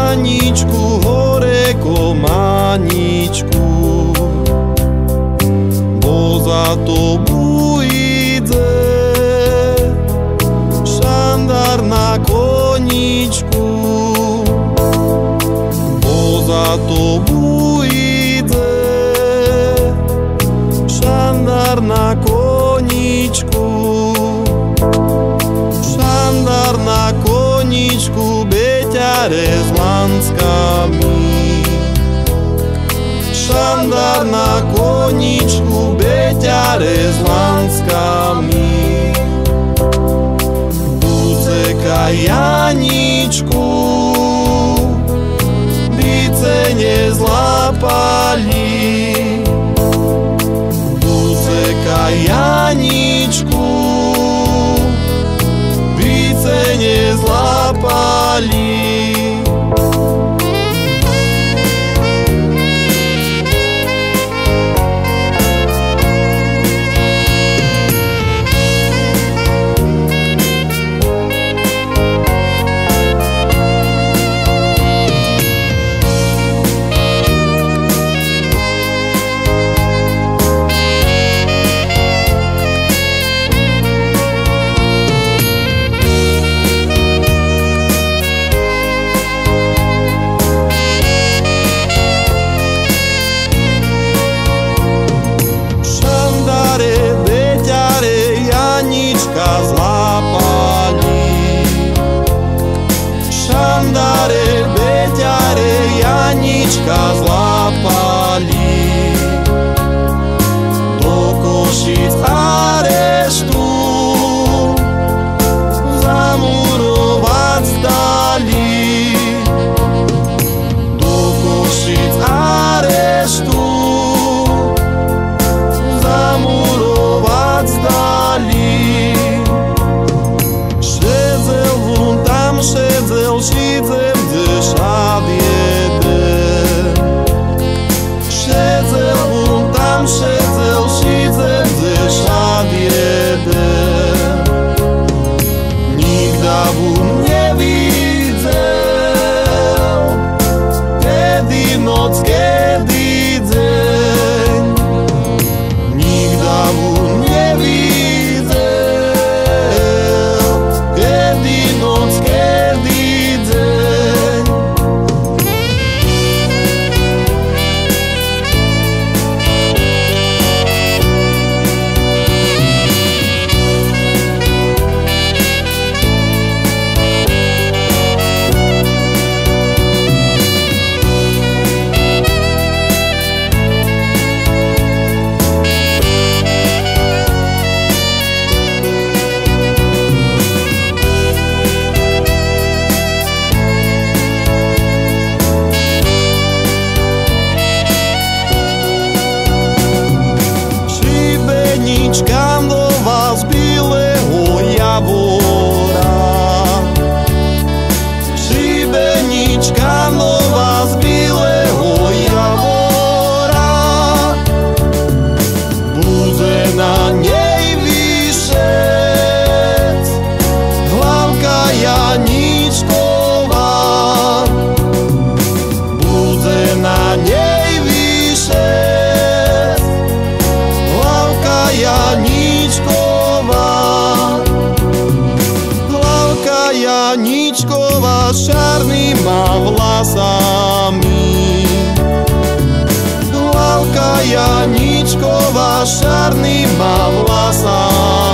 Janičku, horeko Maničku, bo za tobu ide Šandar na koničku, bo za tobu ide Šandar na koničku. Šandar na koničku, beťare s lanckami. Šandar na koničku, beťare s lanckami. Buceka Janičku, bice nezlapali. Buceka Janičku, bice nezlapali. Šandare, beťare, Janička zlapali. Do Košic areštu zamurovať zdali. Do Košic areštu zamurovať zdali. Šedzel, šidzem, gdy szat jeden. Šedzel, tam šedzel, šidzem, gdy szat jeden. Nikda nie widział, kiedy noc, kiedy dzień. Nigda nie widział, kiedy noc, kiedy dzień. Šibeničkám do vás Bielého Javora. Šibeničkám do vás Bielého Javora. Bude na nej vyšec hlavka Janičková. Bude na nej vyšec Janičková. Hlavka Janičková s čarnýma vlasami. Hlavka Janičková s čarnýma vlasami.